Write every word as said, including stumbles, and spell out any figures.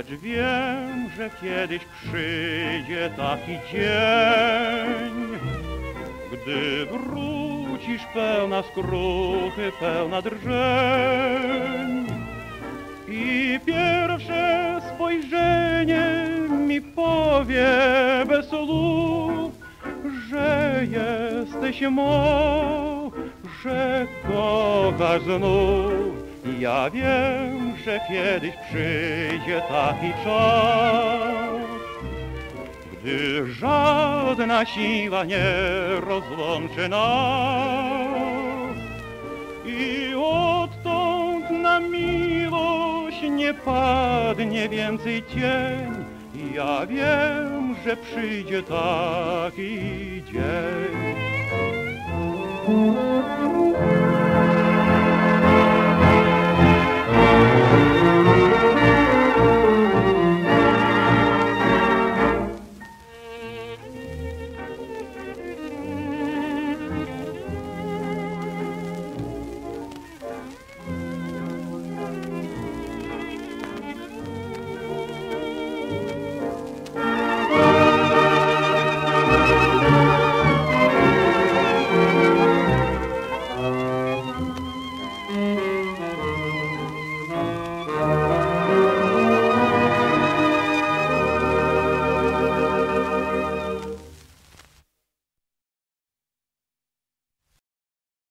lecz wiem, że kiedyś przyjdzie taki dzień, gdy wrócisz pełna skruchy, pełna drżeń i pierwsze spojrzenie mi powie bez słów, że jesteś mą, że kochasz znów. Ja wiem, że kiedyś przyjdzie taki czas, gdy żadna siła nie rozłączy nas i odtąd na miłość nie padnie więcej cień. Ja wiem, że przyjdzie taki dzień.